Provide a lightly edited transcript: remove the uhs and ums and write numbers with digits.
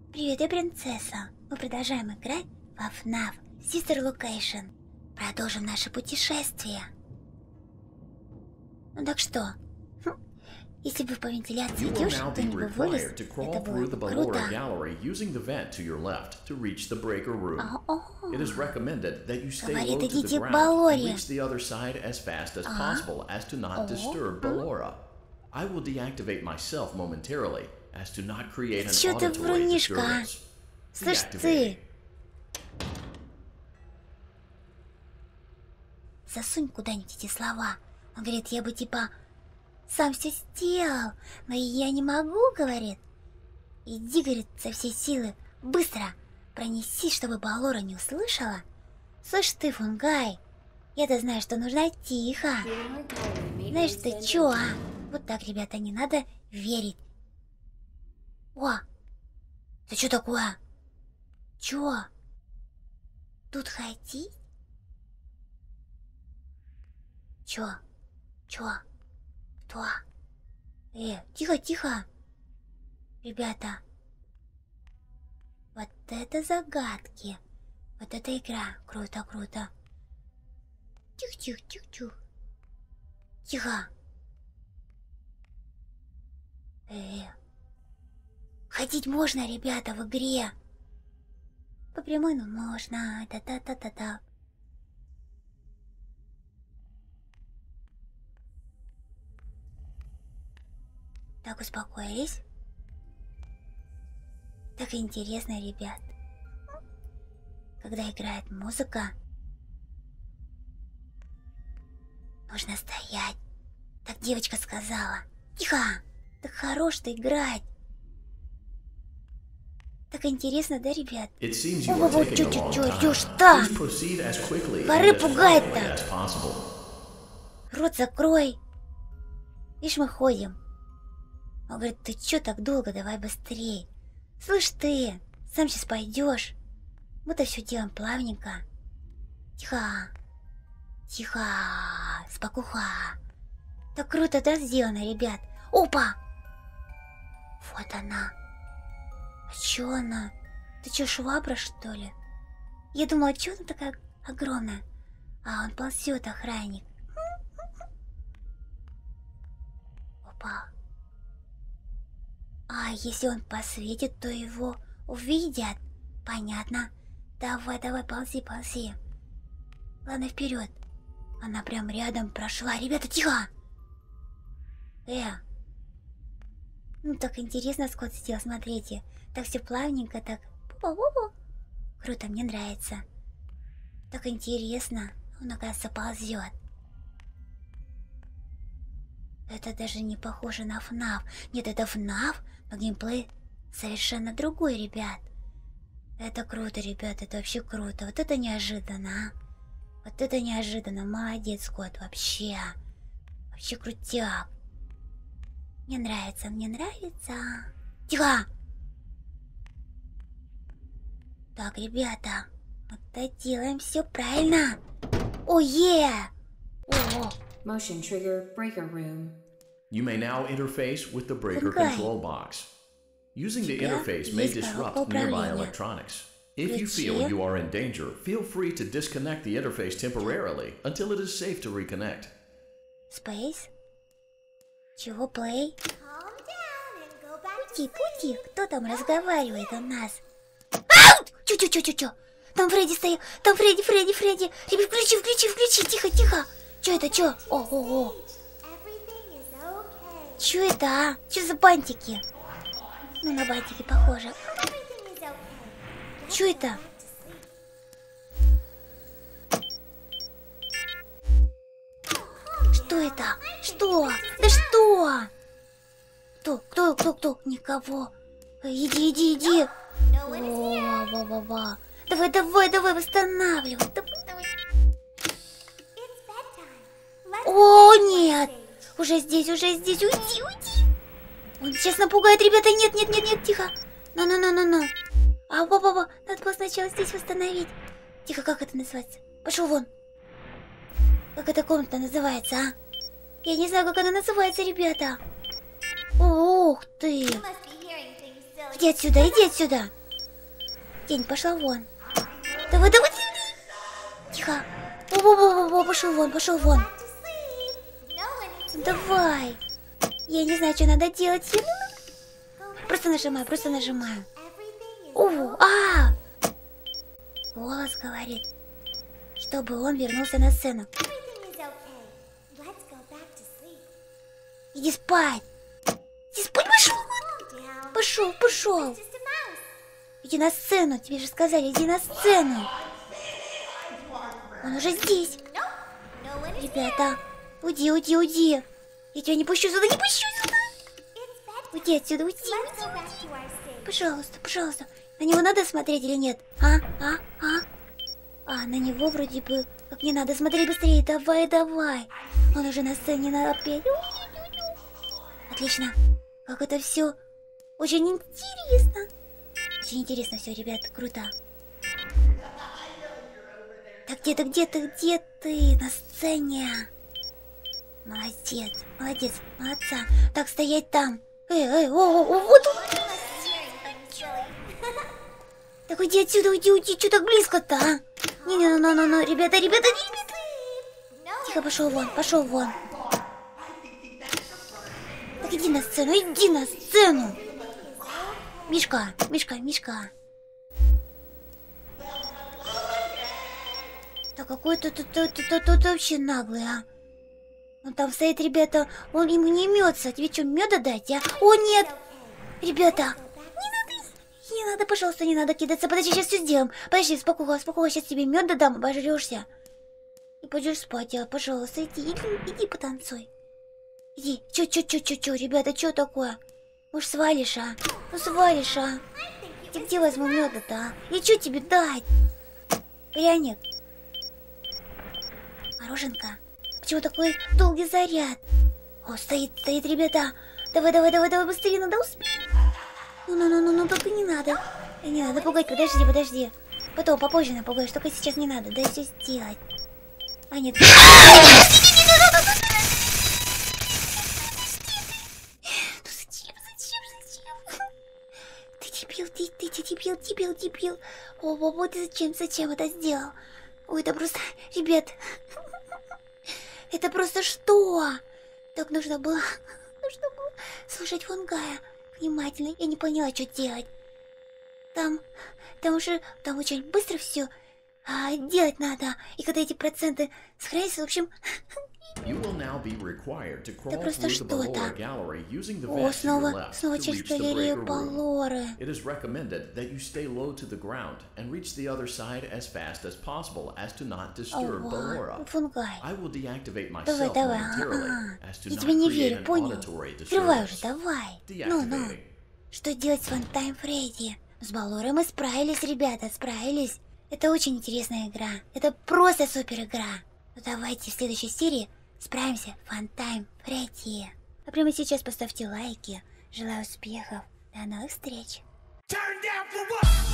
Привет, я принцесса. Мы продолжаем играть во FNAF Sister Location. Продолжим наше путешествие. Ну так что? Если бы по вентиляции идешь, то не бы вылез. Это было бы круто. Говорит, идите к Баллоре. Чё ты врунишка, а? Слышь ты! Засунь куда-нибудь эти слова. Он говорит, я бы типа сам все сделал, но я не могу, говорит. Иди, говорит, со всей силы, быстро пронесись, чтобы Баллора не услышала. Слышь ты, Фунгай, я-то знаю, что нужно тихо. Знаешь ты чё, а? Вот так, ребята, не надо верить. О, это что такое? Чё? Тут ходить? Чё? Чё? Кто? Тихо, тихо. Ребята. Вот это загадки. Вот эта игра. Круто, круто. Тихо, тихо, тихо, тихо. Тихо. Ходить можно, ребята, в игре. По прямой, ну можно. Та-та-та-та-та. Так, успокоились. Так интересно, ребят. Когда играет музыка, нужно стоять. Так девочка сказала. Тихо! Так хорош-то играть. Так интересно, да, ребят? Ого, чё орёшь-то? Горы пугает-то. Рот закрой. Видишь, мы ходим. Он говорит, ты чё так долго, давай быстрее. Слышь ты, сам сейчас пойдешь. Мы-то все делаем плавненько. Тихо. Тихо. Спокуха. Так круто, да, сделано, ребят? Опа! Вот она. А чё она? Ты чё, швабра, что ли? Я думала, чё она такая огромная? А он ползет, охранник. Опа. А если он посветит, то его увидят. Понятно. Давай, давай, ползи, ползи. Ладно, вперед. Она прям рядом прошла. Ребята, тихо! Ну так интересно скот сделал, смотрите. Так все плавненько, так. Пу-пу-пу-пу. Круто, мне нравится. Так интересно. Он, оказывается, ползет. Это даже не похоже на FNAF. Нет, это FNAF, но геймплей совершенно другой, ребят. Это круто, ребят, это вообще круто. Вот это неожиданно, а? Вот это неожиданно. Молодец, кот, вообще. Вообще крутяк. Мне нравится, мне нравится. Тихо! Так, ребята, мы делаем все правильно. О-е! О! Motion trigger breaker room. You may now interface with the breaker control box. Using the interface may disrupt nearby electronics. If you feel you are in danger, feel free to disconnect the interface temporarily until it is safe to reconnect. Space? Чего, play? Пути, кто там разговаривает у нас? Ау! Чё? Там Фредди стоит, там Фредди. Ребят, включи, тихо. Чё это, чё? О. Чё это, а? Чё за бантики? Ну, на бантики похоже. Чё это? Что это? Что? Да что? Кто? Никого. Иди. О, давай, восстанавливай. Давай. О, нет. Уже здесь, уйди. Он сейчас напугает, ребята. Нет, тихо. Ну. Папа, надо было сначала здесь восстановить. Тихо, как это называется? Пошел вон. Как эта комната называется, а? Я не знаю, как она называется, ребята. Ух ты. Иди отсюда. Тень, пошла вон. Давай, давай. Тихо. Во-во-во-во, пошел вон, пошел вон. Давай. Я не знаю, что надо делать. Просто нажимаю. Голос говорит, чтобы он вернулся на сцену. Иди спать. Иди спать, пошел. Иди на сцену, тебе же сказали, иди на сцену. Он уже здесь. Ребята, уйди. Я тебя не пущу сюда, Уйди отсюда, уйди. Пожалуйста. На него надо смотреть или нет? На него вроде бы как не надо смотреть быстрее. Давай. Он уже на сцене, надо опять. Отлично. Как это все очень интересно. Очень интересно все, ребят, круто. Так где ты на сцене? Молодца. Так, стоять там. Вот он. Так уйди отсюда, уйди, что так близко-то, а? Не, ребята. Тихо, пошел вон. Так иди на сцену. Мишка. Да какой-то тут вообще наглый, а? Он там стоит, ребята, он ему не мется. Тебе что, меда дать, а? О, нет! Ребята, не надо, пожалуйста, не надо кидаться. Подожди, сейчас все сделаем. Подожди, спокойно, сейчас тебе меда дам, обожрешься. И пойдешь спать, а? Пожалуйста, иди потанцуй. Иди, чё, ребята, что такое? Может, свалишь, а? Где возьму меда-то, а? И что тебе дать? Пряник. Мороженка. Почему такой долгий заряд? О, стоит, ребята. Давай, быстрее, надо успеть. Ну, только не надо пугать, подожди. Потом, попозже напугаешь, только сейчас не надо, дай все сделать. А, нет. Ну зачем? Ты дебил. О, ты зачем это сделал? Ой, это просто, ребят, это просто что? Так нужно было слушать Хунгая внимательно. Я не поняла, что делать. Там очень быстро все делать надо. И когда эти проценты сохранятся, в общем... Это просто что-то. О, снова через галерею Баллоры. Фунгай. Давай. Я тебе не верю, понял? Открывай уже, давай. Ну. Что делать с Фантайм Фредди? С Баллорой мы справились, ребята, справились. Это очень интересная игра. Это просто супер игра. Ну давайте в следующей серии справимся, Фантайм Фредди. А прямо сейчас поставьте лайки. Желаю успехов. До новых встреч. Turn down for what?